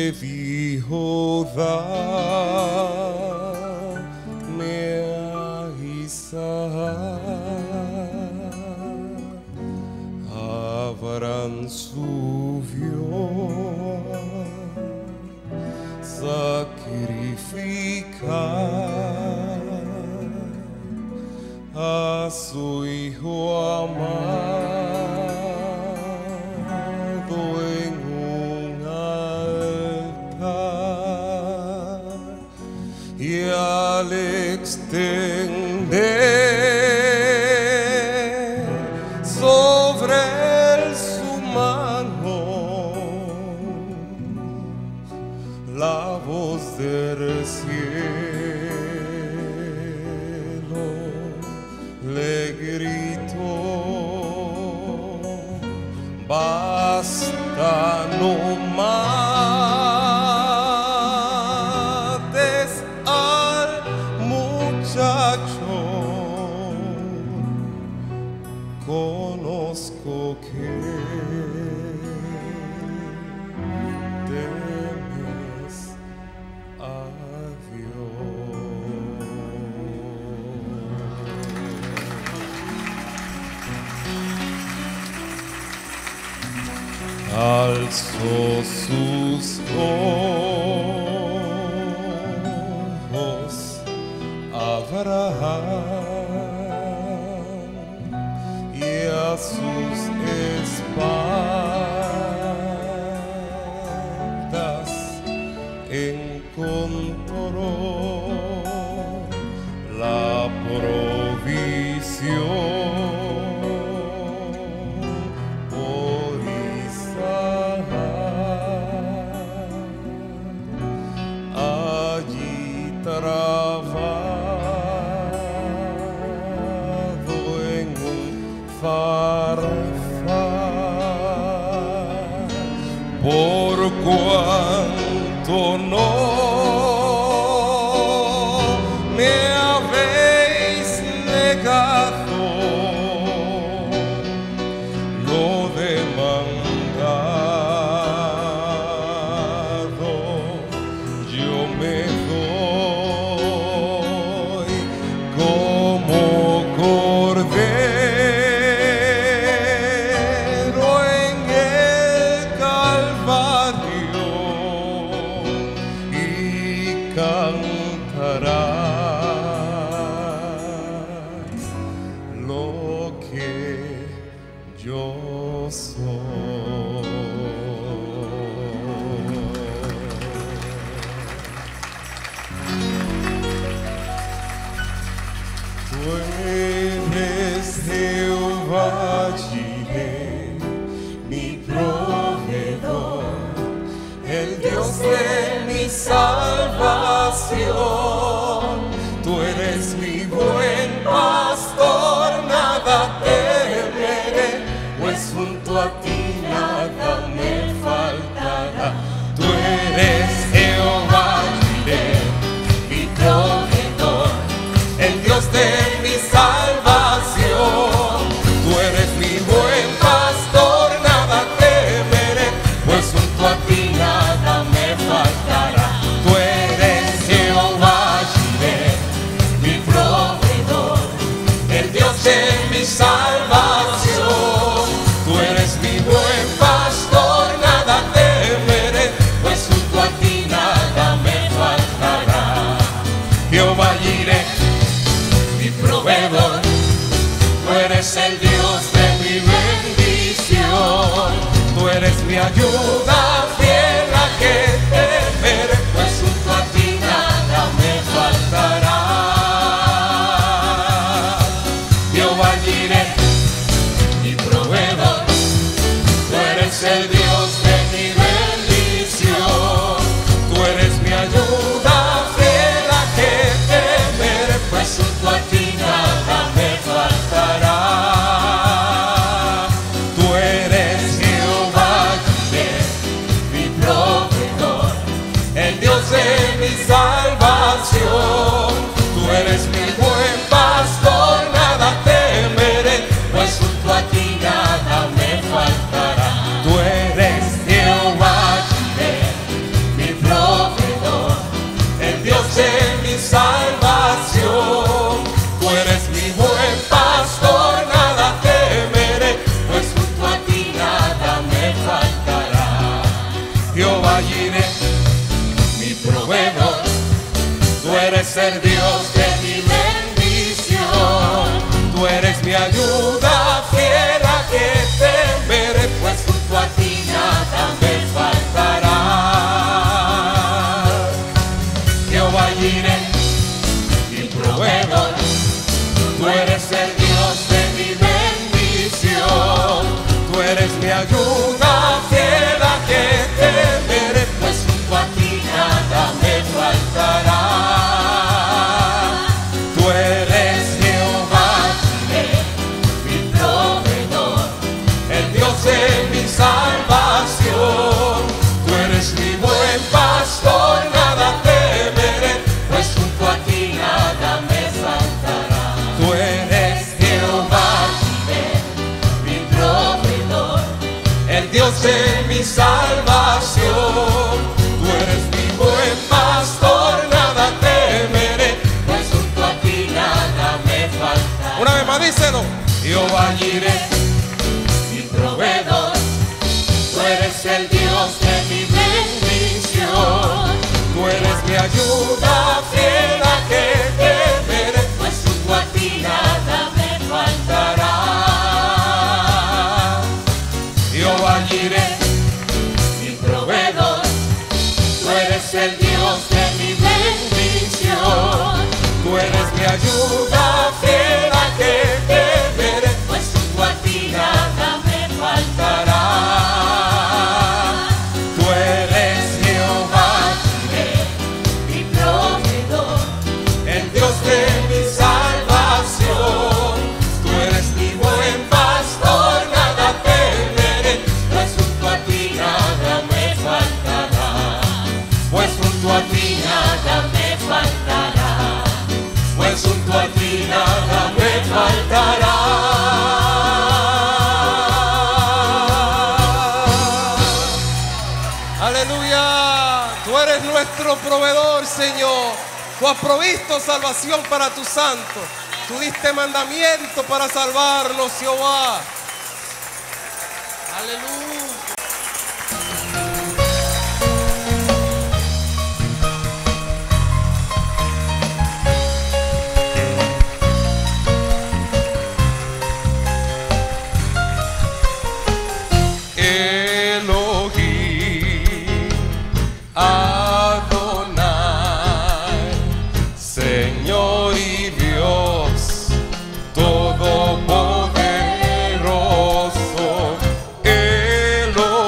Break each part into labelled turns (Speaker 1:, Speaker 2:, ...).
Speaker 1: le dijo: dame a Isaac. Abraham subió a sacrificar a su hijo amado en un altar, y al extender sobre él su mano, la voz del cielo le gritó: basta, no mates al muchacho. Conozco que temes a Dios. Alzó sus ojos Abraham y a sus espaldas encontró la provisión. Trabado en un farfán, por cuanto no me habéis negado lo demandado, yo me doy como cordero en el Calvario, y cantarás lo que yo soy. Tú eres Jehová Jireh, mi proveedor, el Dios de mi salvación. Tú eres mi buen pastor, nada temeré, pues junto a ti nada me faltará. Tú eres Jehová Jireh, mi proveedor, el Dios de mi salvación. Tú eres mi buen pastor, nada temeré, pues junto a ti nada me faltará. Tú eres Jehová Jireh, mi proveedor, el Dios de mi salvación. Tú eres mi buen pastor, nada temeré, pues junto a ti nada me faltará. Jehová Jireh, mi proveedor, tú eres el Dios de mi bendición. Tú eres mi ayuda fiel, a que temeré, pues junto a ti nada me faltará. Jehová Jireh, mi proveedor, tú eres el Dios de mi bendición. Tú eres mi ayuda fiel, a que temeré, pues junto a ti nada me faltará. Tú eres Jehová Jireh, mi proveedor, el Dios de mi salvación. Tú eres mi buen pastor, nada temeré, pues junto a ti nada me faltará. Tú eres Jehová Jireh, mi Jehová Jireh, mi proveedor, tú eres el Dios de mi bendición, tú eres mi ayuda fiel a que temeré, pues junto a ti nada me faltará. Jehová Jireh, mi proveedor, tú eres el Dios de mi bendición, tú eres mi ayuda fiel a que temeré, pues junto a ti nada me faltará. Tú eres Jehová Jireh, mi proveedor, el Dios de mi salvación, tú eres mi buen pastor, nada temeré, pues junto a ti nada me faltará. Tú eres Jehová Jireh, mi proveedor, el Dios de mi salvación, tú eres mi buen pastor, nada temeré, pues junto a ti nada me faltará. Una vez más díselo. Jehová Jireh, mi proveedor, tú eres el Dios de mi bendición, tú eres mi ayuda fiel a que temeré, pues junto a ti nada me faltará. Jehová Jireh, mi proveedor, tú eres el Dios de mi bendición, tú eres mi ayuda fiel a que temeré, pues junto a ti nada me faltará. Tú eres Jehová Jireh, mi proveedor, el Dios de mi salvación, tú eres mi buen pastor, nada temeré, pues junto a ti nada me faltará, pues junto a ti nada me faltará, pues junto a ti nada me faltará.
Speaker 2: Aleluya, tú eres nuestro proveedor, Señor. Tú has provisto salvación para tu santo. Tú diste mandamiento para salvarnos, Jehová. Aleluya.
Speaker 1: Elohim, Adonai, Señor y Dios Todopoderoso. Elohim,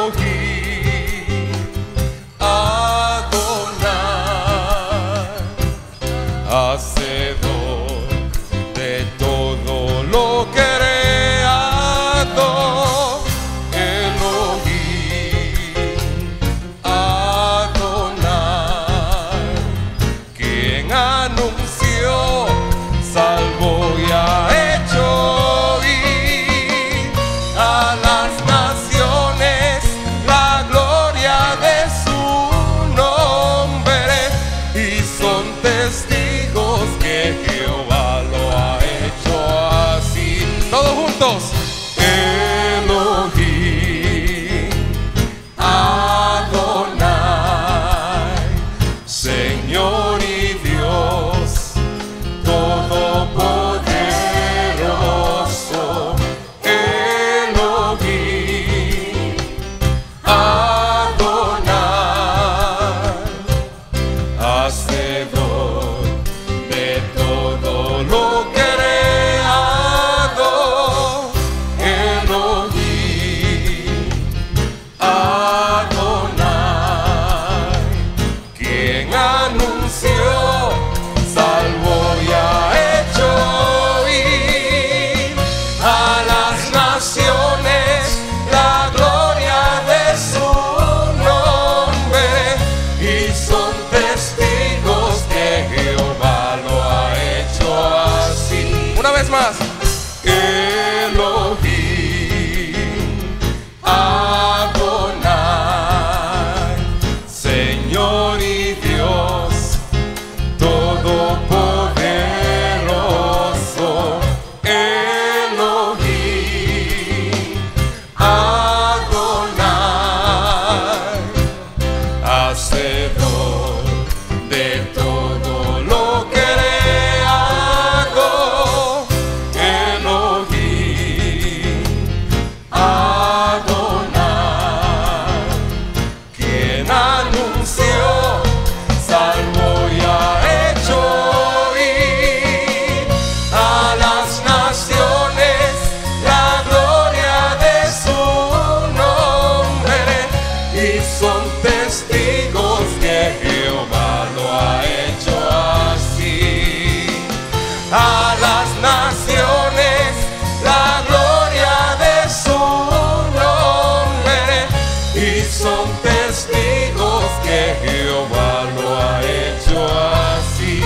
Speaker 1: son testigos que Jehová lo ha hecho así. A las naciones la gloria de su nombre, y son testigos que Jehová lo ha hecho así.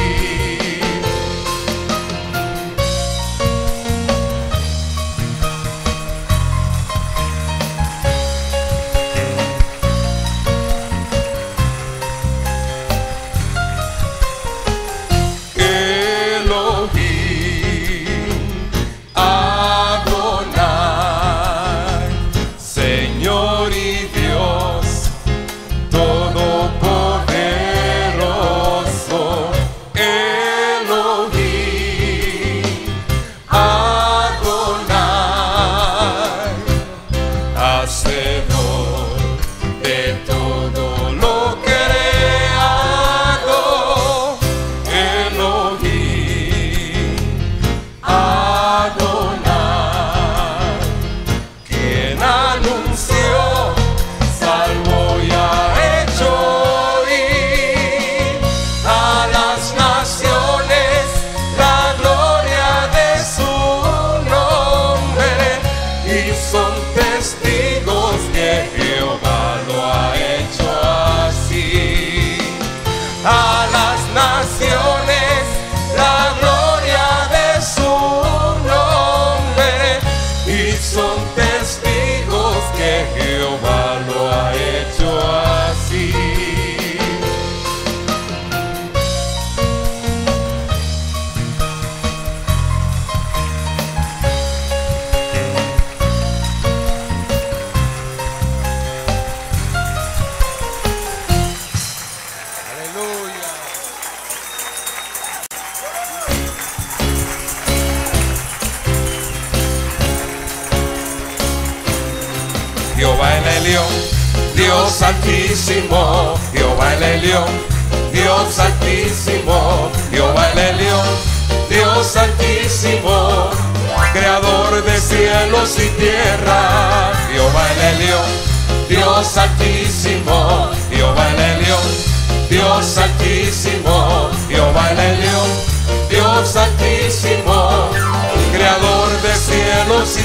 Speaker 2: Jehová el Elión, Dios altísimo, Jehová el Elión, Dios altísimo, Jehová el Elión, Dios altísimo, creador de cielos y tierra. Jehová el Elión, Dios altísimo, Jehová el Elión, Dios altísimo, Jehová el Elión, Dios altísimo, creador de cielos y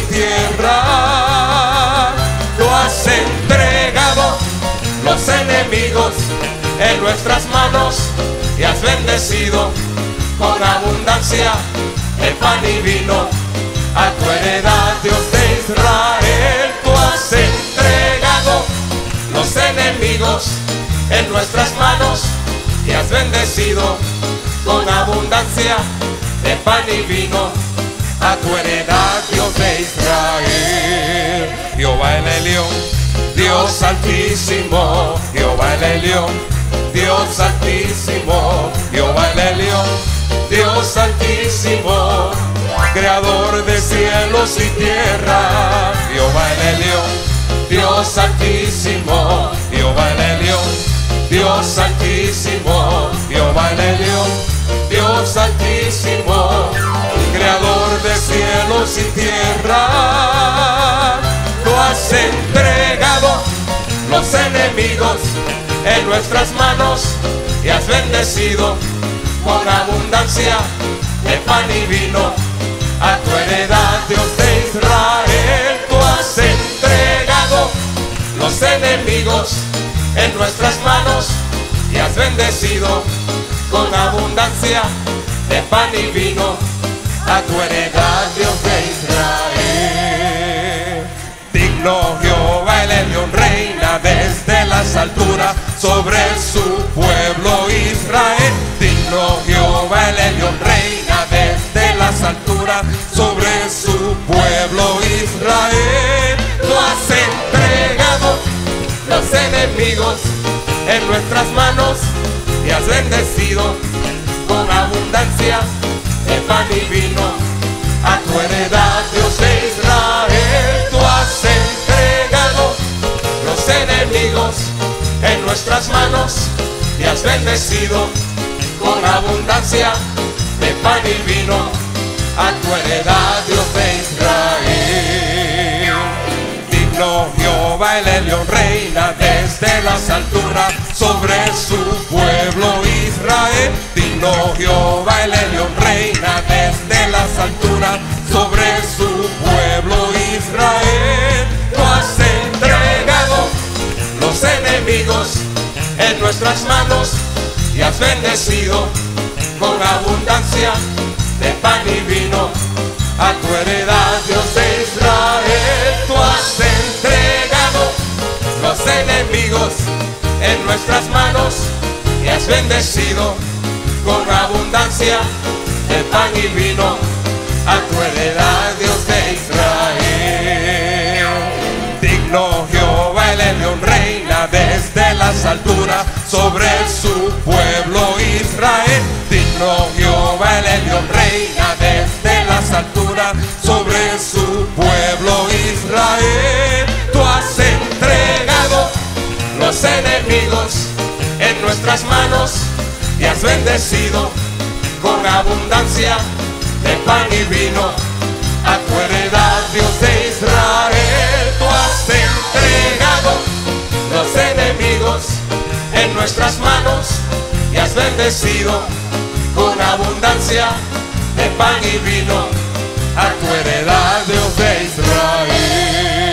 Speaker 2: tierra. Lo has entregado los enemigos en nuestras manos y has bendecido con abundancia de pan y vino a tu heredad, Dios de Israel. Tú has entregado los enemigos en nuestras manos y has bendecido con abundancia de pan y vino a tu heredad, Dios de Israel. Jehová el Elión, Dios altísimo, Jehová el Elión, Dios altísimo, Jehová el Elión, Dios altísimo, creador de cielos y tierra. Jehová el Elión, Dios altísimo, Jehová el Elión, Dios altísimo, Jehová el Elión, Dios altísimo, creador de cielos y tierra. Tú has entregado los enemigos en nuestras manos y has bendecido con abundancia de pan y vino a tu heredad, Dios de Israel. Tú has entregado los enemigos en nuestras manos y has bendecido con abundancia de pan y vino a tu heredad, Dios de Israel. Digno Jehová el Elión, reina desde las alturas sobre su pueblo Israel. Digno Jehová el Elión, reina desde las alturas sobre su pueblo Israel. Tú has entregado los enemigos en nuestras manos y has bendecido con abundancia de pan y vino a tu heredad, Dios de Israel. Tú has entregado los enemigos en nuestras manos y has bendecido con abundancia de pan y vino a tu heredad, Dios de Israel. Digno Jehová Jehová el Elión reina desde las alturas sobre su pueblo Israel. Digno Jehová el Elión reina desde las alturas sobre su pueblo Israel. Tú has entregado los enemigos en nuestras manos y has bendecido con abundancia de pan y vino a tu heredad, Dios de Israel. Tú has entregado los enemigos en nuestras manos y has bendecido con abundancia de pan y vino a tu heredad, Dios de Israel. Digno Jehová el Elión reina desde las alturas sobre su pueblo Israel. Digno Jehová el Elión reina desde las alturas sobre su pueblo Israel. Tú has entregado los enemigos en nuestras manos y has bendecido con abundancia de pan y vino a tu heredad, Dios de Israel. Tú has entregado los enemigos en nuestras manos y has bendecido con abundancia de pan y vino a tu heredad, Dios de Israel.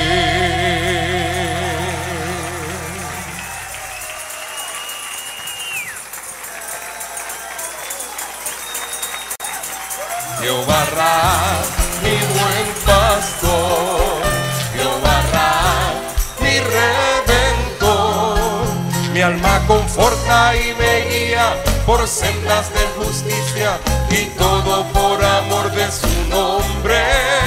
Speaker 2: Jehová Ra, mi buen pastor, Jehová Ra, mi redentor, mi alma conforta y me guía por sendas de justicia y todo por amor de su nombre.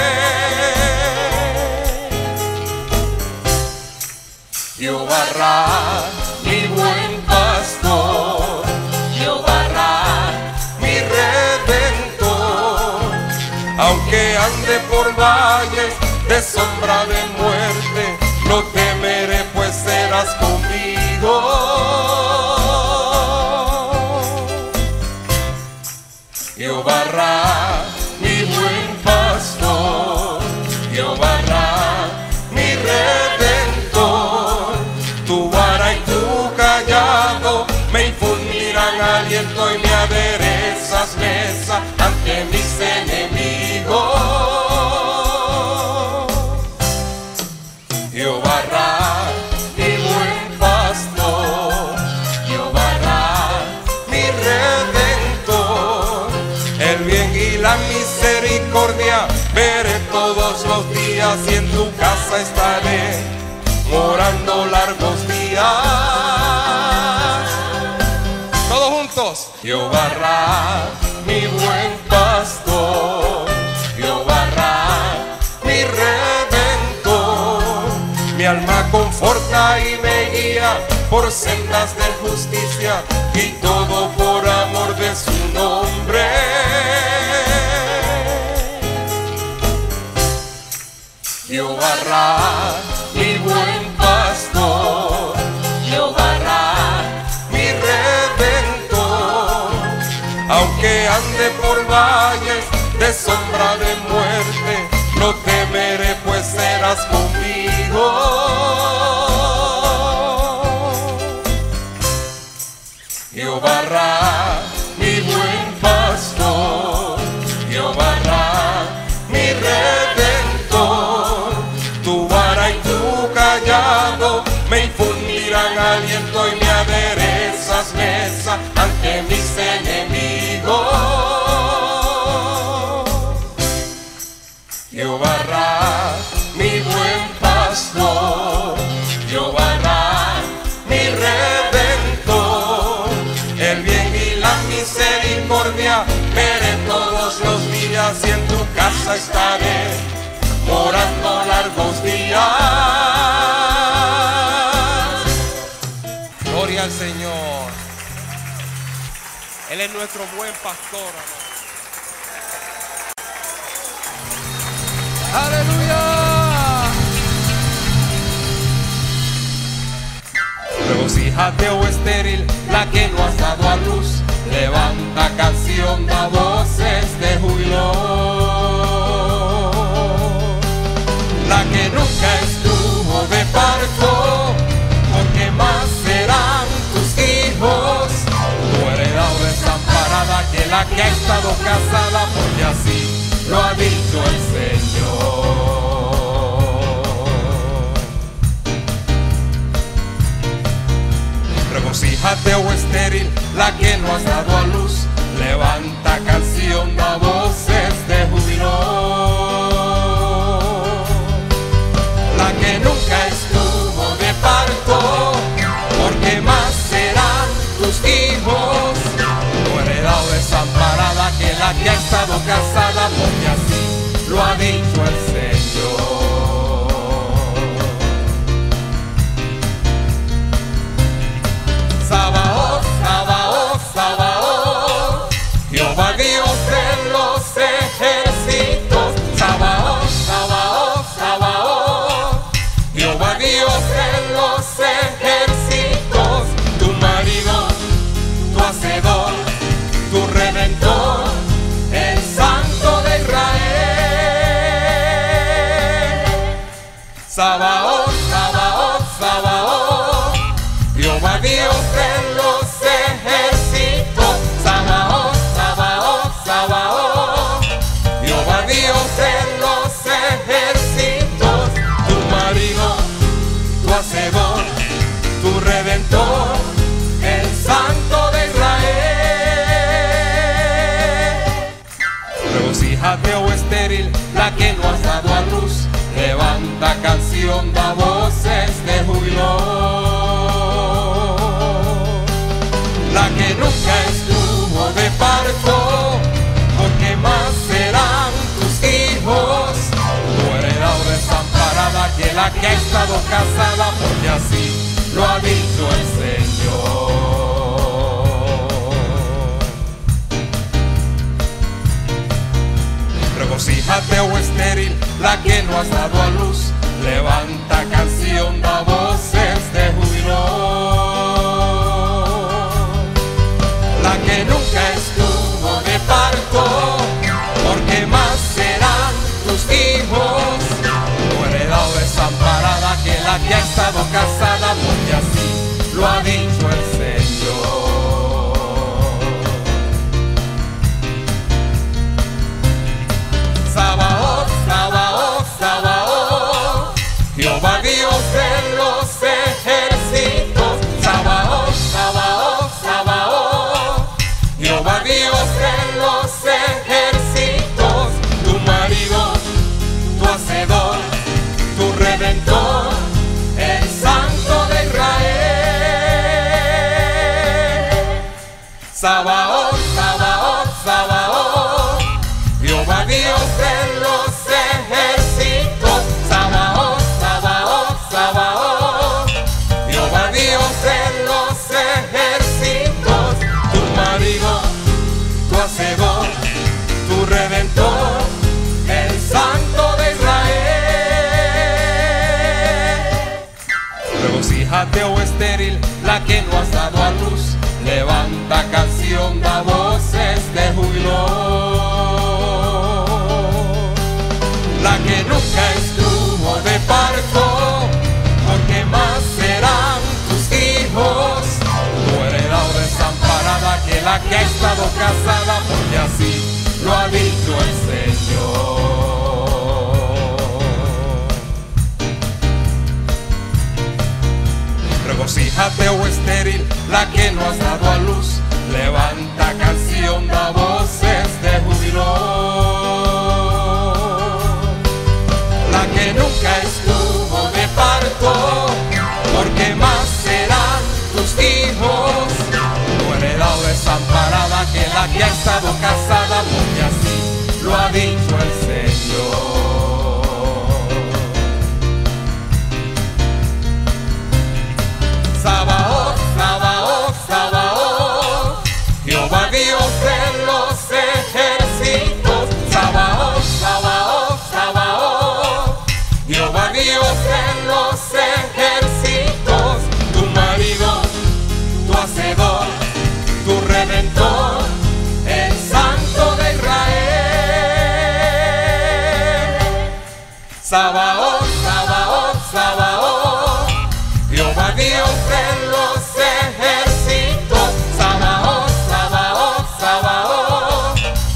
Speaker 2: Jehová Ra, mi buen pastor, Jehová Ra, mi redentor, aunque ande por valles de sombra de muerte, no temeré, pues serás conmigo. Jehová Ra, mi buen pastor, Jehová Ra, mi redentor, tu vara y tu callado me infundirán aliento y me aderezas mesa ante mis enemigos. Jehová Ra, mi buen pastor, Jehová Ra, mi redentor, el bien y la misericordia veré todos los días y en tu casa estaré morando largos días. Todos juntos. Jehová Ra, mi buen pastor, Jehová Ra, mi redentor, mi alma conforta y me guía por sendas de justicia y todo por amor de su nombre. Jehová Ra, mi buen pastor, Jehová Ra, mi redentor, aunque ande por valles de sombra de muerte, no temeré, pues serás conmigo. Jehová Ra, mi buen pastor, Jehová Ra, mi redentor, tu vara y tu callado me infundirán aliento y me aderezas mesa ante mis enemigos. Jehová Ra, mi buen pastor, Jehová Ra, mi redentor, el bien y la misericordia veré todos los días y en tu casa estaré morando largos días. Gloria al Señor. Él es nuestro buen pastor, amado. ¡Aleluya! Regocíjate, oh estéril, la que no has dado a luz. Levanta canción, da voces de júbilo. La que nunca estuvo de parte estado casada, porque así lo ha dicho el Señor. Regocíjate, oh estéril, la que no has dado a luz, levanta canción, da voces de júbilo. La que nunca estuvo de parto, porque más serán tus hijos. No heredad desamparada que la que ha estado casada, porque así lo ha dicho el Señor. Sabaoth, Sabaoth, Sabaoth, Jehová Dios de los ejércitos. Sabaoth, Sabaoth, Sabaoth, Jehová Dios de los ejércitos. Tu marido, tu hacedor, tu redentor, el Santo de Israel. Sabaoth, Sabaoth, Sabaoth, Jehová Dios de los ejércitos. Sabaoth, Sabaoth, Sabaoth, Jehová Dios de los ejércitos. Tu marido, tu hacedor, tu redentor, el Santo de Israel. Regocíjate, oh estéril, la que no has dado a luz, levanta canción, da voces de júbilo. La que nunca estuvo de parto, porque más serán tus hijos. Tu heredad desamparada que la que ha estado casada, porque así lo ha dicho el Señor. Regocíjate, oh estéril, la que no has dado a luz, levanta canción, da voces de júbilo. La que nunca estuvo de parto, porque más serán tus hijos. Tu heredad desamparada que la que ha estado casada, porque así lo ha dicho el Señor. Sabaoth, Sabaoth, Sabaoth, Jehová Dios de los ejércitos. Sabaoth, Sabaoth, Sabaoth, Jehová Dios de los ejércitos. Tu marido, tu hacedor, tu redentor, el Santo de Israel. Sabaoth, Sabaoth, Sabaoth, Jehová Dios de los ejércitos. Sabaoth, Sabaoth, Sabaoth, Jehová Dios de los ejércitos. Tu marido, tu hacedor, tu redentor, el Santo de Israel. Regocíjate, oh estéril, la que no has dado a luz, levanta canción, da voces de júbilo. La que nunca estuvo de parto, porque más serán tus hijos. Tu heredad desamparada que la que ha estado casada, porque así lo ha dicho el Señor. Regocíjate, oh estéril, la que no has dado a luz, levanta canción, da voces de júbilo. La que nunca estuvo de parto, porque más serán tus hijos. Tu heredad desamparada que la que ha estado casada, porque así lo ha dicho el Señor. Sabaoth, Sabaoth, Sabaoth, Jehová Dios de los ejércitos. Sabaoth, Sabaoth, Sabaoth, Jehová Dios de los ejércitos. Tu marido, tu hacedor, tu redentor, el Santo de Israel. Sabaoth, Sabaoth, Sabaoth, Jehová Dios de los ejércitos. Sabaoth, Sabaoth, Sabaoth,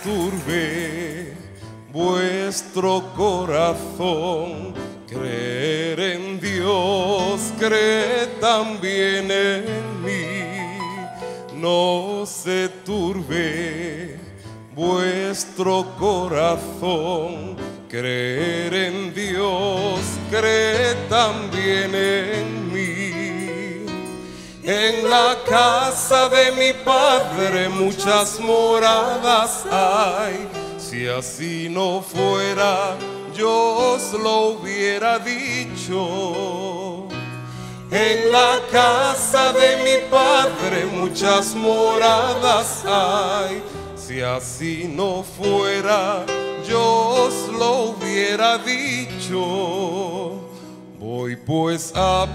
Speaker 2: turbe vuestro corazón. Creer en Dios, creed también en mí. No se turbe vuestro corazón. Creer en Dios, creed también en mí. En la casa de mi Padre muchas moradas hay. Si así no fuera, yo os lo hubiera dicho. En la casa de mi Padre muchas moradas hay. Si así no fuera, yo os lo hubiera dicho. Voy pues a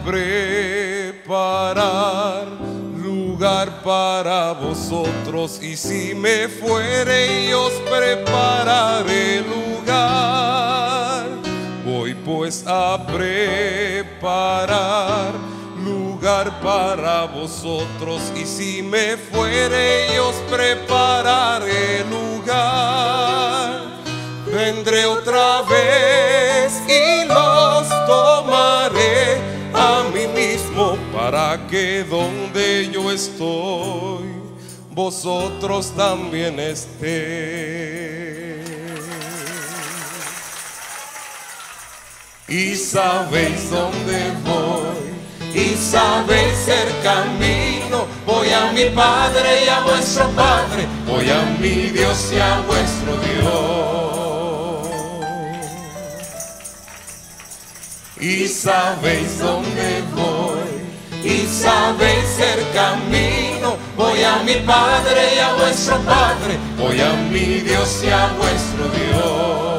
Speaker 2: preparar lugar para vosotros, y si me fuere y os prepararé lugar. Voy pues a preparar lugar para vosotros, y si me fuere y os prepararé lugar. Vendré otra vez y los tomaré a mí mismo, para que donde yo estoy, vosotros también estéis. Y sabéis dónde voy, y sabéis el camino. Voy a mi Padre y a vuestro Padre, voy a mi Dios y a vuestro Dios. Y sabéis dónde voy, y sabéis el camino. Voy a mi Padre y a vuestro Padre, voy a mi Dios y a vuestro Dios.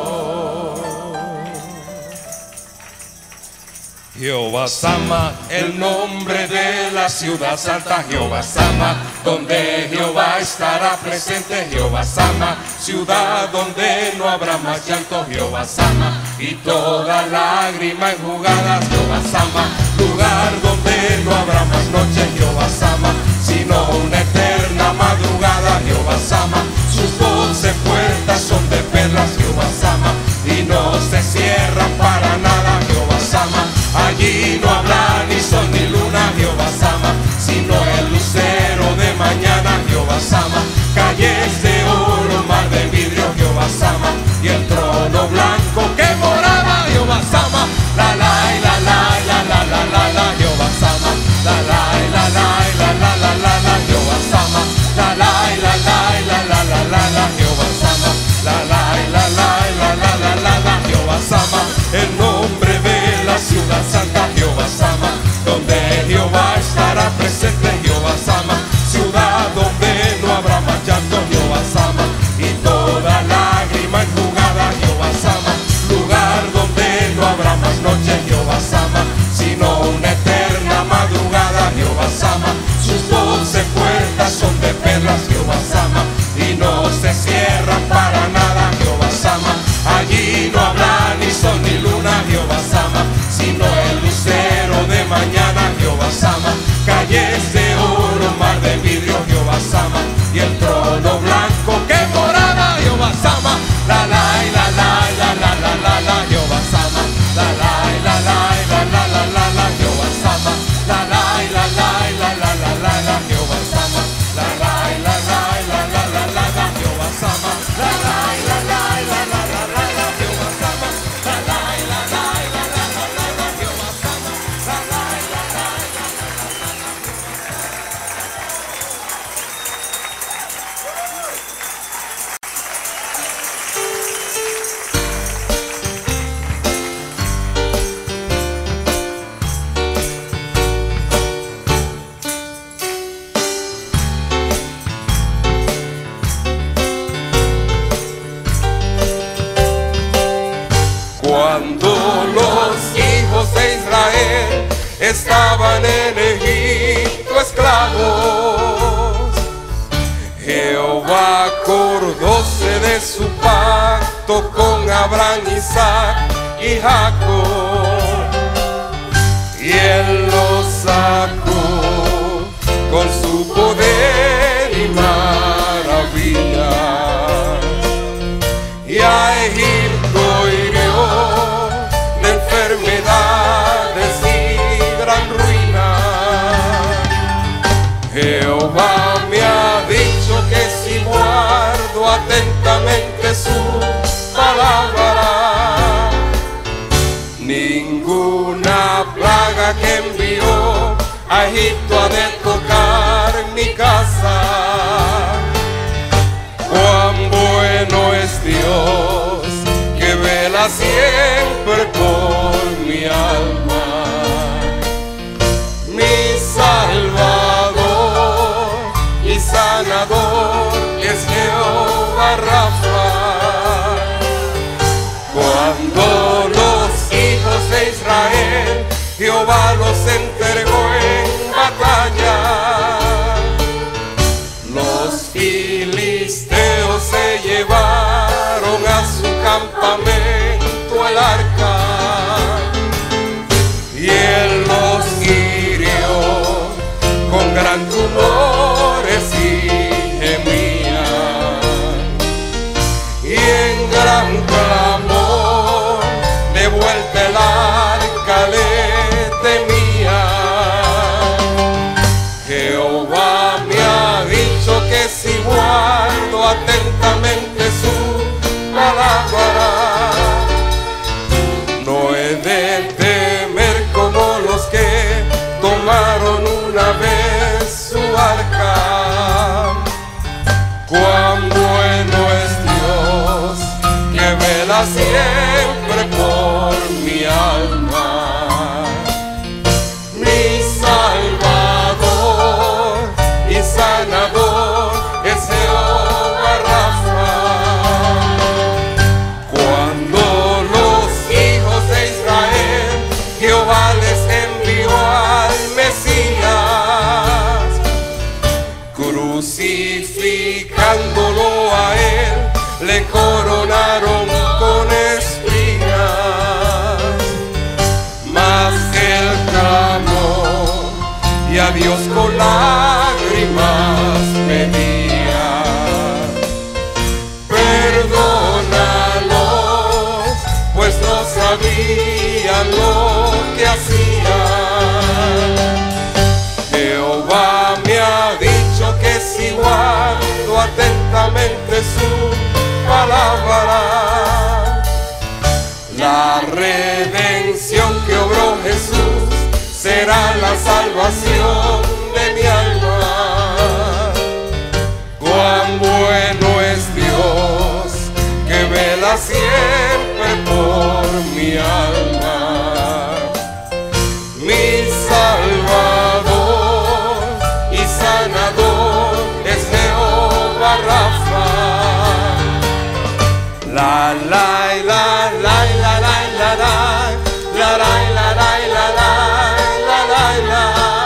Speaker 2: Jehová Sama, el nombre de la ciudad santa. Jehová Sama, donde Jehová estará presente. Jehová Sama, ciudad donde no habrá más llanto. Jehová Sama, y toda lágrima enjugada. Jehová Sama, lugar donde no habrá más noche. Jehová Sama, sino una eterna madrugada. Jehová Sama, sus 12 puertas son de perlas. Jehová Sama, y no se cierran para nada. Jehová Sama, allí no habrá ni sol ni luna. Jehová Sama, sino el lucero de mañana. Jehová Sama, calles de oro, mar de vidrio. Jehová Sama, y el trono blanco que moraba. Jehová Sama, la la la la la la la la la. Jehová Sama, la la la la la la la la la. Jehová Sama, la la la la la la la la la. Jehová Sama, la la la la la la la la la. Jehová Sama, el nombre de la ciudad santa. Jehová Sama, donde Jehová estará presente. Jehová Sama, ciudad donde no habrá más llanto. Jehová Sama, y toda lágrima enjugada. Jehová Sama, lugar donde no habrá más noche. Jehová Sama, sino una eterna madrugada. Jehová Sama, sus 12 puertas son de perlas. Jehová Sama, y no se cierran para nada. Jehová Sama, allí no habrá ni sol ni luna. Jehová Sama, sino el lucero de mañana. Jehová Sama, calles de oro, mar de vidrio. Jehová Sama, y el trono blanco que moraba. Jehová Sama, la la la la la la la la la. Jehová Sama, la la la la la la la la la. Jehová Sama, la la la la la la la la la. Jehová Sama, la la la la la la la la la. Jehová Sama, la la la la la la la la la. Jehová Sama, la la la la la la la la la. Jehová Sama, la la la la la la la la. Cuando los hijos de Israel estaban en Egipto esclavos, Jehová acordóse de su pacto con Abraham, Isaac y Jacob, y él los sacó con su poder y maravillas. atentamente su palabra. Ninguna plaga que envió a Egipto ha de tocar mi casa. Cuán bueno es Dios, que vela siempre por mi alma. Mi Salvador y sanador es Jehová Rafa. Cuando los hijos de Israel Jehová los entregó en batalla, los filisteos se llevaron a su campamento el arca, y él los hirió con gran tumores y gemían, y en gran clamor de vuelta el arca le temía. Jehová me ha dicho que si guardo atentamente su palabra, no he de temer como los que tomaron una vez su arca. Cuán bueno es Dios, que vela siempre por mi alma. Mi Salvador y sanador es Jehová Rafa. Cuando los hijos de Israel Jehová les envió al Mesías, crucificándolo a él, le coronaron con espinas, mas él clamó y a Dios con lágrimas pedía. Perdónalos, pues no sabían lo que hacían. Jehová me ha dicho que si guardo atentamente su palabra, la redención que obró Jesús será la salvación de mi alma. Cuán bueno es Dios, que vela siempre por mi alma. Mi Salvador y sanador es Jehová Rafa. La la la la la la la la la la la la la la la la la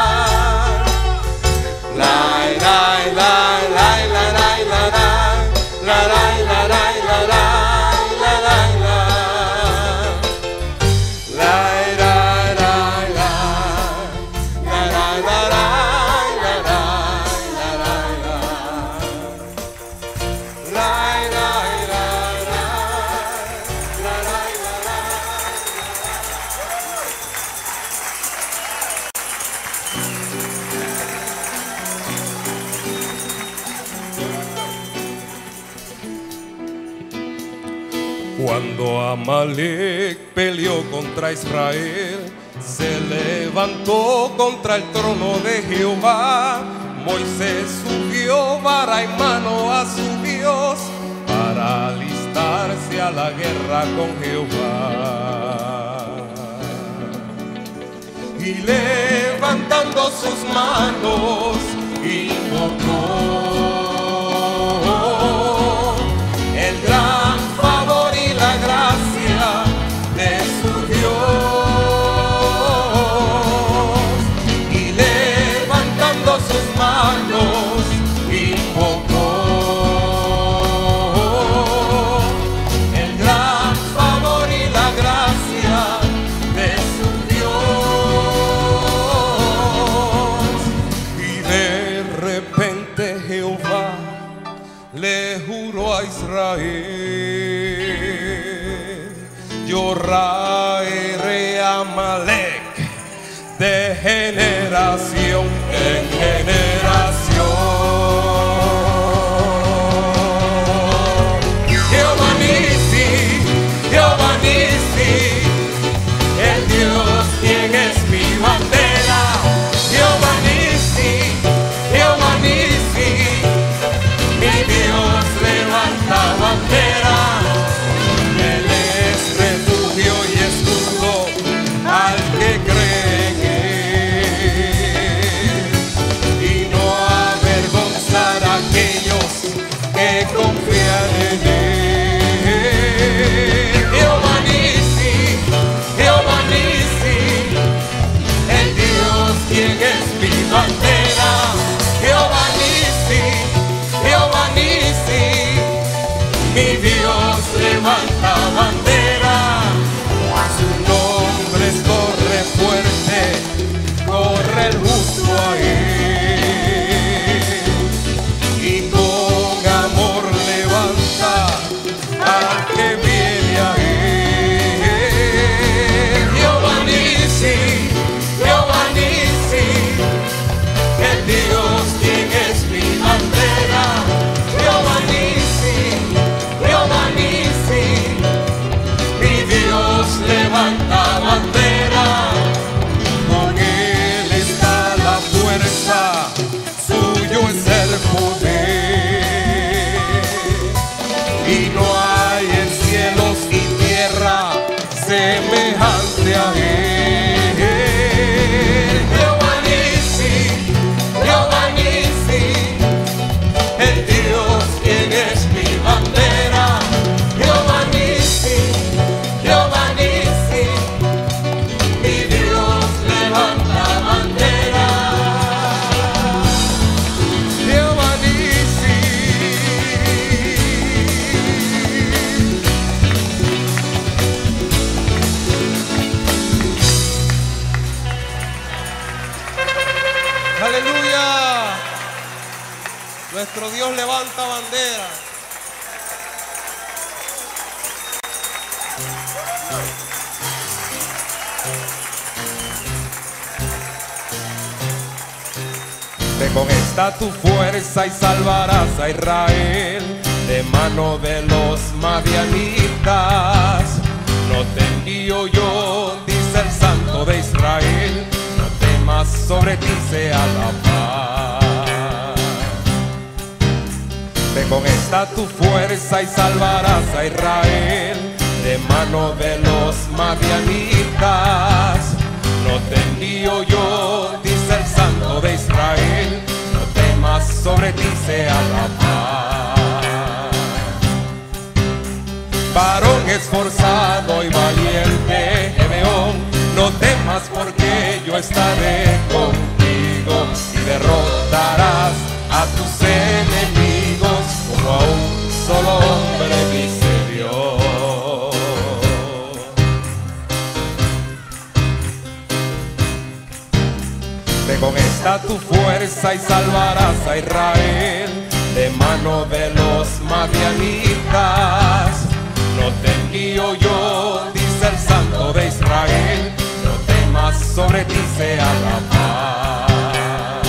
Speaker 2: Cuando Amalek peleó contra Israel, se levantó contra el trono de Jehová. Moisés subió vara en mano a su Dios para alistarse a la guerra con Jehová. Y levantando sus manos invocó el gran favor y la gracia de su Dios, y levantando sus manos invocó el gran favor y la gracia de su Dios. Y de repente Jehová le juró a Israel: yo raeré a Amalek de generación en generación. Jehová Nuestro Dios levanta bandera. Con esta tu fuerza y salvarás a Israel de mano de los madianitas. No te envío yo, dice el Santo de Israel, no temas, sobre ti sea la paz. Ve con esta tu fuerza y salvarás a Israel de mano de los madianitas. No te envío yo, dice el Santo de Israel, no temas, sobre ti sea la paz. Varón esforzado y valiente, Gedeón, no temas porque yo estaré contigo y derrotarás a tus enemigos como a un solo hombre dice Dios. Con esta tu fuerza y salvarás a Israel de mano de los madianitas. No te envío yo, dice el Santo de Israel, no temas, sobre ti sea la paz.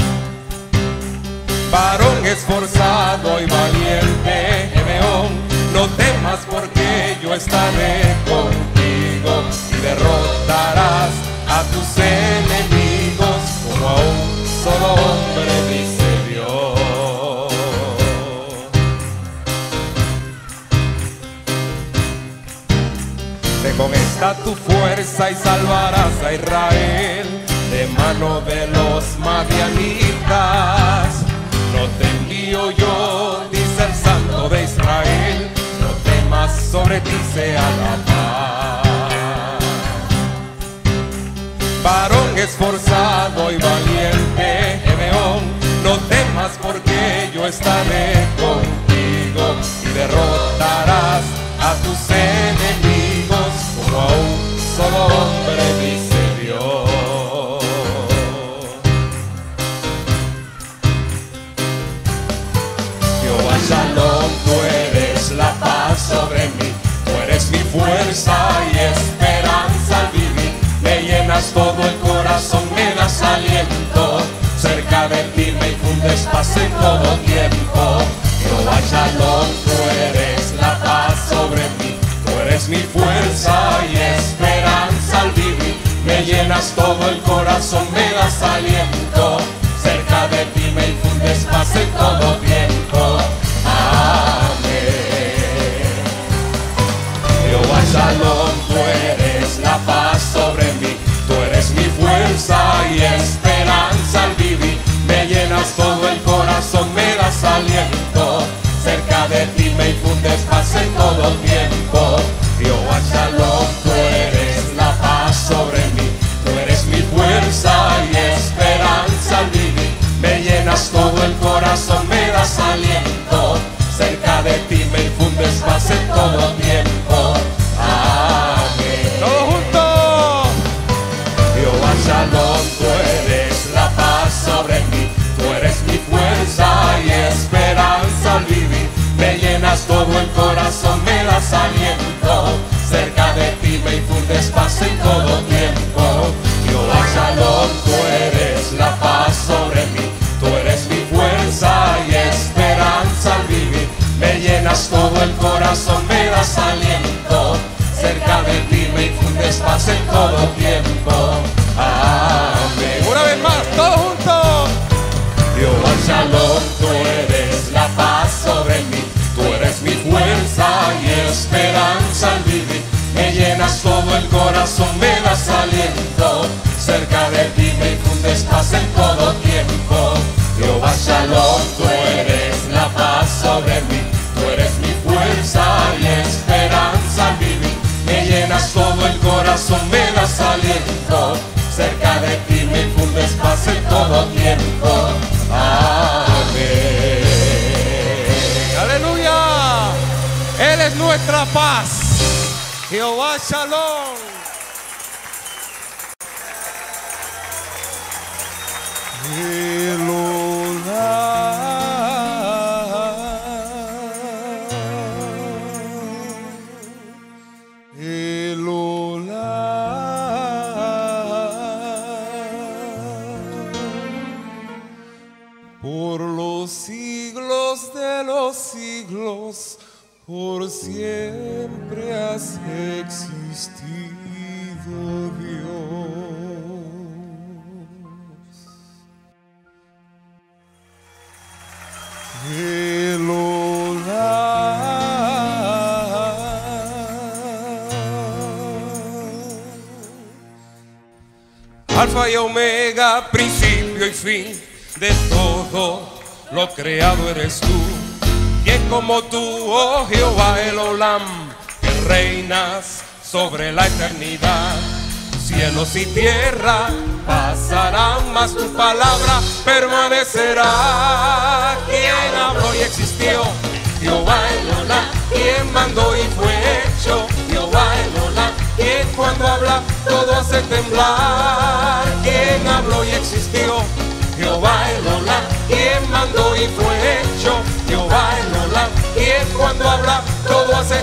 Speaker 2: Varón esforzado y valiente, Gedeón, no temas porque yo estaré contigo y derrotarás a tus enemigos como a un solo hombre dice Dios. Ve con esta tu fuerza y salvarás a Israel de mano de los madianitas. No te envío yo, dice el Santo de Israel, no temas, sobre ti sea la paz. Varón esforzado y valiente, Gedeón, no temas porque yo estaré contigo y derrotarás a tus enemigos como a un solo hombre dice Dios. Jehová Shalom, tú eres la paz sobre mí, tú eres mi fuerza y esperanza al vivir. Me llenas todo el corazón, me das aliento. Cerca de ti me infundes paz en todo tiempo. Jehová Shalom, tú eres la paz sobre mí. Tú eres mi fuerza y esperanza al vivir. Me llenas todo el corazón, me das aliento. Cerca de ti me infundes paz en todo tiempo. Amén. Jehová Shalom, tú eres la paz sobre mí. Tú eres mi fuerza y esperanza al vivir. Me llenas todo el corazón, me das aliento. Cerca de ti me infundes paz en todo tiempo. Jehová Shalom, tú eres la paz sobre mí. Tú eres mi fuerza y esperanza al vivir. Me llenas todo el corazón, me das aliento. Cerca de ti me infundes paz en todo tiempo. Amén. Todos juntos. Jehová Shalom, tú eres la paz sobre mí. Tú eres mi fuerza y esperanza al vivir. Me llenas todo el corazón, me das aliento. Cerca de ti me infundes paz en todo tiempo. Jehová Shalom, tú eres la paz sobre mí. Tú eres mi fuerza y esperanza al vivir. Me llenas todo el corazón, me das aliento. Cerca de ti me infundes paz en todo tiempo. Amén. Una vez más, todos juntos. Jehová Shalom, tú eres la paz sobre mí. Tú eres mi fuerza y esperanza al vivir. Me llenas todo el corazón, me das aliento. Cerca de ti me infundes paz en todo tiempo. Jehová Shalom, tú eres la paz sobre mí. Tú eres mi fuerza y esperanza al vivir. Me llenas todo el corazón, me das aliento. Cerca de ti me infundes paz en todo tiempo. Amén. Aleluya. Él es nuestra paz. Jehová Shalom. Elohim. has existido, Dios. Alfa y Omega, principio y fin de todo lo creado eres tú. ¿Quién como tú, oh Jehová el Olam, que reinas sobre la eternidad? Cielos y tierra pasarán, mas tu palabra permanecerá. ¿Quién habló y existió? Jehová el Olam. ¿Quién mandó y fue hecho? Jehová el Olam. ¿Quién cuando habla todo hace temblar? ¿Quién habló y existió? Jehová el Olam. ¿Quién mandó y fue hecho? Jehová el Olam. ¿Quién cuando habla todo hace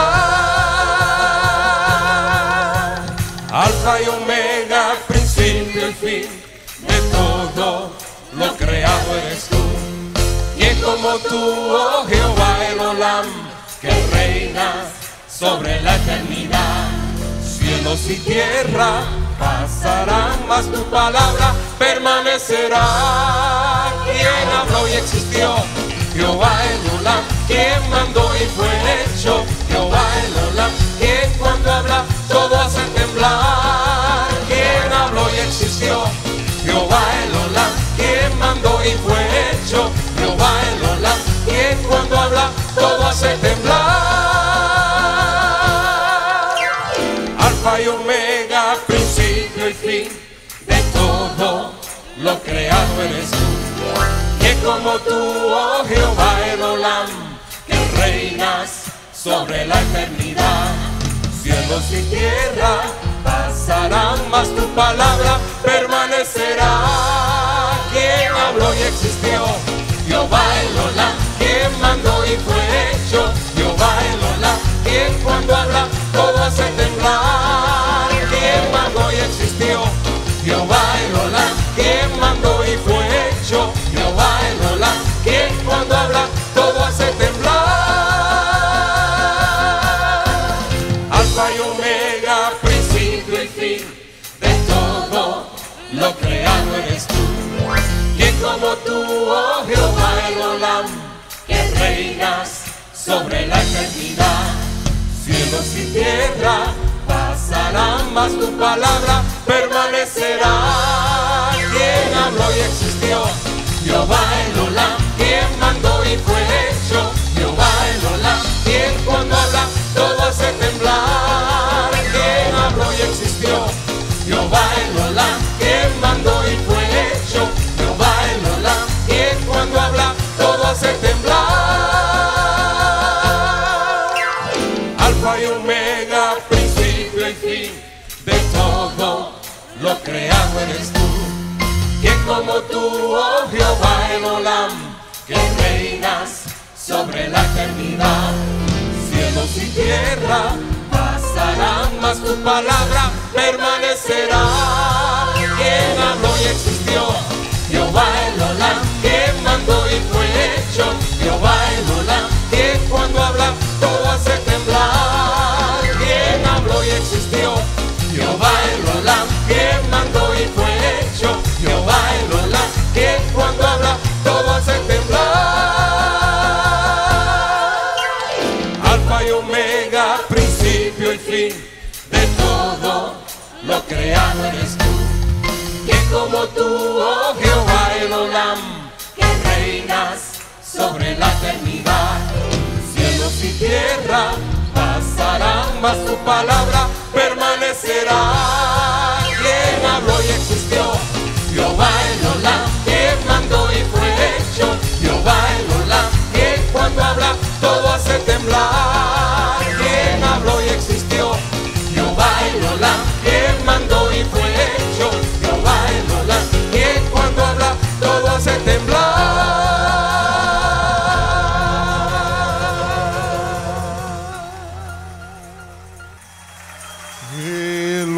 Speaker 2: temblar? Alfa y Omega, principio y fin de todo lo creado eres tú. ¿Quién como tú, oh Jehová el Olam, que reinas sobre la eternidad? Cielos y tierra pasarán, mas tu palabra permanecerá. ¿Quién habló y existió? Jehová el Olam. ¿Quién mandó y fue hecho? Jehová el Olam. ¿Quién cuando habla todo hace temblar? ¿Quién habló y existió? Jehová el Olam. ¿Quién mandó y fue hecho? Jehová el Olam. ¿Quién cuando habla todo hace temblar? Alfa y Omega, principio y fin de todo lo creado eres tú. ¿Quién como tú, oh Jehová el Olam, que reinas sobre la eternidad? Cielos y tierra pasarán, mas tu palabra permanecerá. ¿Quién habló y existió? Jehová el Olam. ¿Quién mandó y fue hecho? Jehová el Olam. ¿Quién cuando habla todo hace temblar? ¿Quién mandó y existió? Jehová el Olam. ¿Quién mandó y fue hecho? Jehová el Olam. ¿Quién cuando habla todo hace temblar? Alfa y Omega, principio y fin de todo lo creado eres tú. ¿Quién como tú, oh Jehová el Olam, que reinas sobre la eternidad? Cielos y tierra pasarán, mas tu palabra permanecerá. ¿Quién habló y existió? Jehová el Olam. ¿Quién mandó y fue hecho? Jehová el Olam. ¿Quién cuando habla todo hace temblar? ¿Quién habló y existió? Jehová el Olam. ¿Quién mandó y fue hecho? Jehová el Olam. ¿Quién cuando habla todo hace temblar? Alfa y Omega, principio y fin de todo lo creado eres tú. ¿Quién como tú, oh Jehová el Olam, que reinas sobre la eternidad? Cielos y tierra pasarán, mas tu palabra permanecerá. ¿Quién habló y existió? Jehová el Olam. ¿Quién mandó y fue hecho? Jehová el Olam. ¿Quién cuando habla todo hace temblar? ¿Quién habló y existió? Jehová el Olam. ¿Quién mandó y fue hecho? Jehová el Olam. ¿Quién cuando habla todo hace temblar? Alfa y Omega, principio y fin de todo lo creado eres tú. ¿Quién como tú, oh Jehová el Olam, que reinas sobre la eternidad? Cielos y tierra pasarán, mas tu palabra permanecerá. ¿Quién habló y existió? Jehová el Olam. ¿Quién mandó y fue hecho? Jehová el Olam. ¿Quién cuando habla todo hace temblar? ¿Quién habló y existió? Jehová el Olam. ¿Quién mandó y fue hecho? Jehová el Olam. ¿Quién cuando habla todo hace temblar? El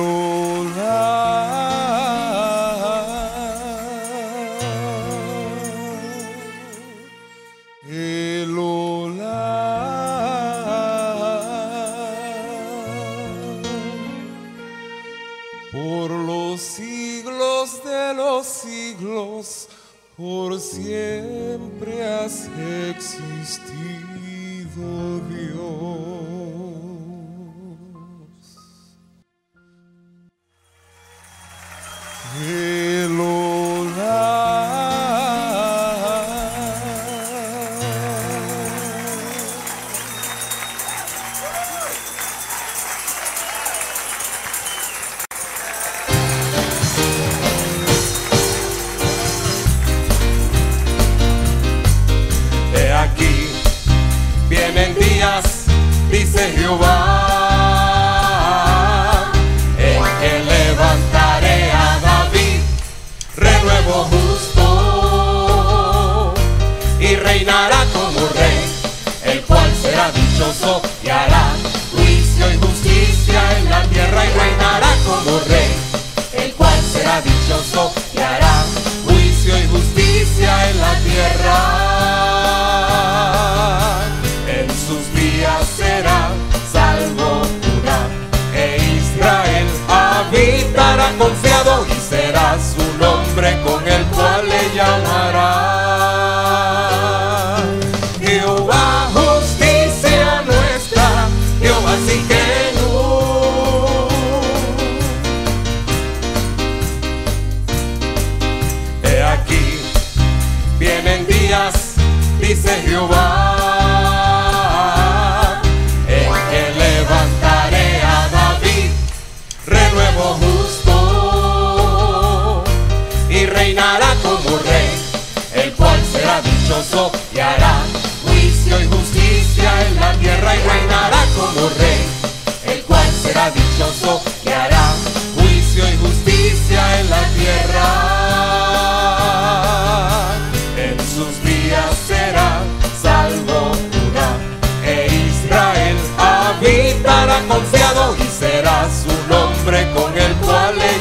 Speaker 2: Olam. por los siglos de los siglos, por siempre has existido, Dios. He aquí, vienen días, dice Jehová, en que levantaré a David renuevo justo, y reinará como rey, el cual será dichoso y hará juicio y justicia en la tierra, y reinará como rey, el cual será dichoso y hará juicio y justicia en la tierra. En sus días será salvo Judá, e Israel habitará confiado, y será su nombre con el cual le llamará Jehová, justicia nuestra, Jehová Tsidkenu. He aquí, vienen días, dice Jehová, en que levantaré a David renuevo justo, y reinará como rey, el cual será dichoso y hará juicio y justicia en la tierra, y reinará como rey, el cual será dichoso y hará juicio y justicia en la tierra. En sus días será salvo Judá, e Israel habitará confiado, y será su nombre con el cual le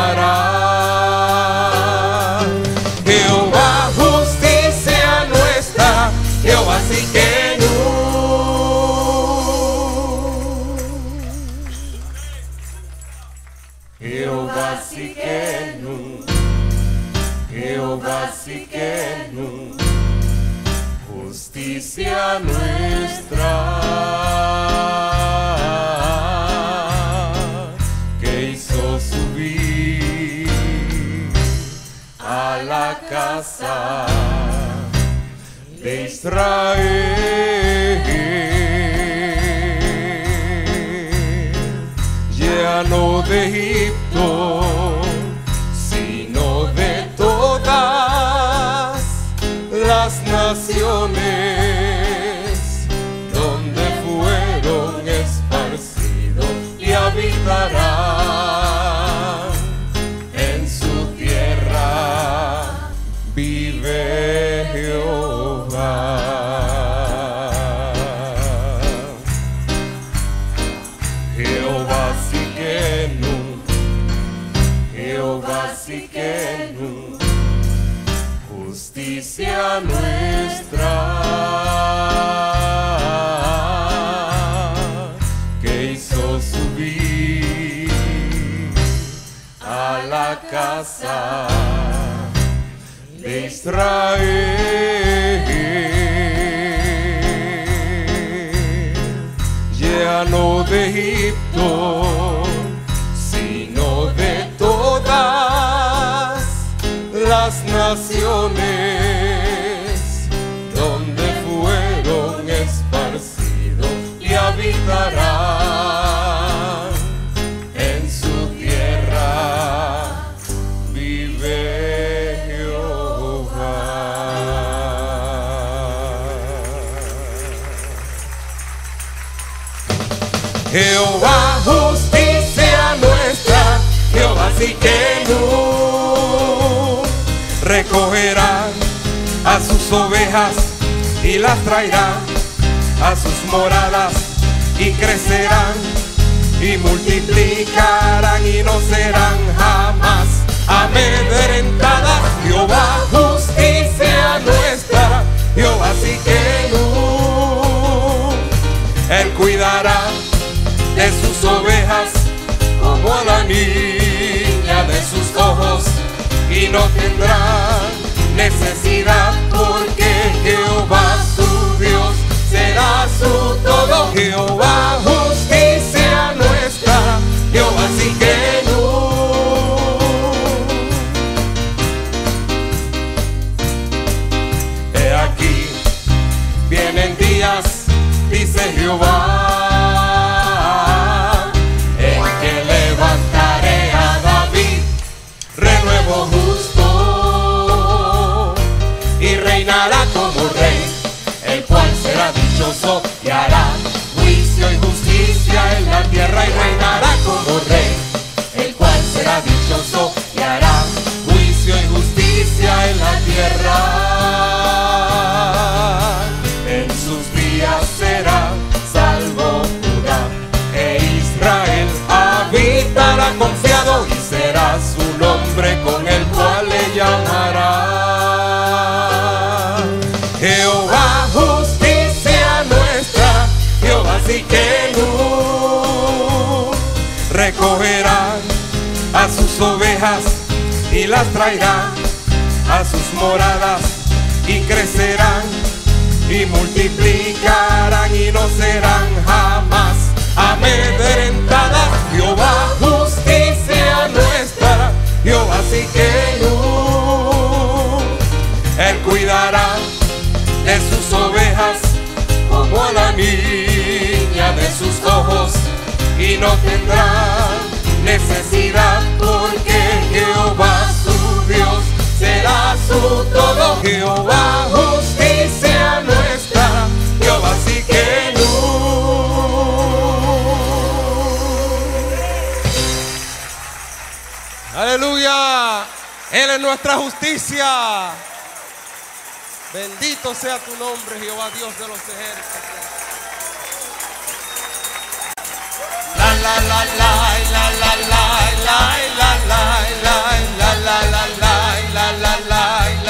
Speaker 2: llamará Jehová, justicia nuestra, Jehová Tsidkenu. Jehová Tsidkenu, Jehová Tsidkenu, justicia nuestra, que hizo subir a la casa de Israel, ya no de Egipto, sino de todas las naciones donde fueron esparcidos, y habitarán en su tierra. Vive Jehová. Jehová Tsidkenu, Jehová Tsidkenu, justicia nuestra, que hizo subir a la casa de Israel, ya no de Egipto, sino de todas las naciones donde fueron esparcidos, y habitarán en su tierra. Vive Jehová. Jehová, justicia nuestra, Jehová Tsidkenu, recogerá a sus ovejas y las traerá a sus moradas, y crecerán y multiplicarán, y no serán jamás amedrentadas. Jehová, justicia nuestra, Jehová Tsidkenu, Él cuidará de sus ovejas como a la niña. y no tendrán necesidad, porque Jehová su Dios será su todo. Jehová justicia nuestra, Jehová sí que no. He aquí, vienen días, dice Jehová, en que levantaré a David renuevo justo, y reinará como rey, el cual será dichoso y hará juicio y justicia en la tierra, y reinará como rey, el cual será dichoso y hará juicio y justicia en la tierra. En sus días será salvo Judá, e Israel habitará confiado, y será su nombre con el cual le llamará. Jehová justicia nuestra, Jehová sí que no. Recogerá a sus ovejas y las traerá a sus moradas, y crecerán y multiplicarán y no serán jamás amedrentadas. Jehová justicia nuestra, Jehová sí que no. Él cuidará de sus ovejas como a la niña de sus ojos, y no tendrá necesidad, porque Jehová su Dios será su todo. Jehová justicia nuestra, Jehová sí que no. Aleluya, Él es nuestra justicia. Bendito sea tu nombre, Jehová Dios de los ejércitos. La la la la la la la la la la la la la la la la la la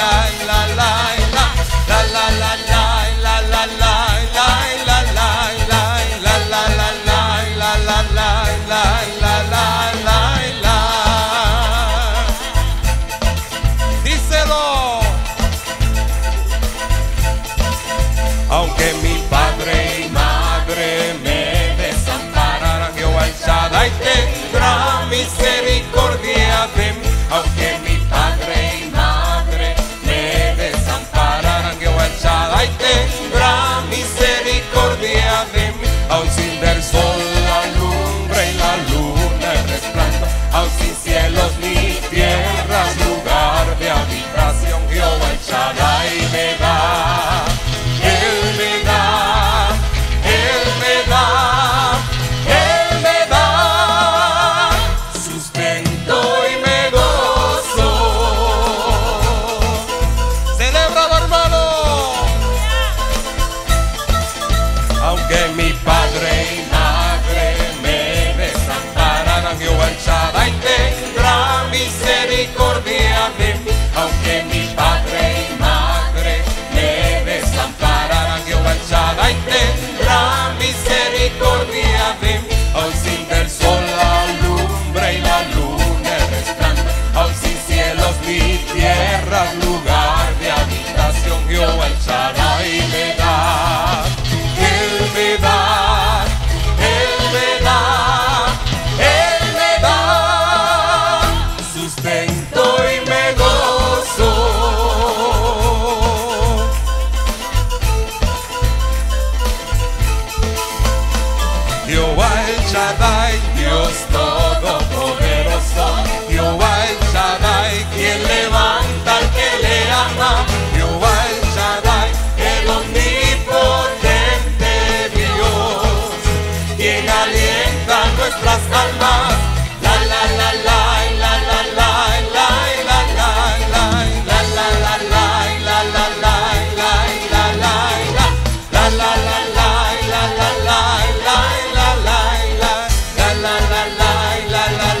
Speaker 2: aunque mi padre y madre me desampararan, Jehová el Shaddai tendrá misericordia de mí. Aunque mi padre y madre me desampararan, Jehová el Shaddai tendrá misericordia de mí. Aun sin ver sol, la lumbre y la luna el resplandor, aun sin cielos ni tierras, lugar de habitación, Jehová el Shaddai me da. Él me da, Él me da, Él me da sustento y me gozo. Celebra, hermano. Aunque mi padre y madre me desampararan, Jehová el Shaddai tendrá misericordia de mí. Aunque mi padre y madre me desampararan, Jehová el Shaddai tendrá misericordia de mí. Aun sin ver sol, la lumbre y la luna el resplandor, aun sin cielos ni tierras, lugar de habitación, Jehová el Shaddai me da. Él me da, Él me da, Él me da sustento y me gozo. Jehová el Shaddai, Dios todopoderoso, Jehová el Shaddai, quien levanta al que le ama, Jehová el Shaddai, el omnipotente Dios, quien alienta nuestras almas. La la la la la la la la la la la la la la la la la la la la.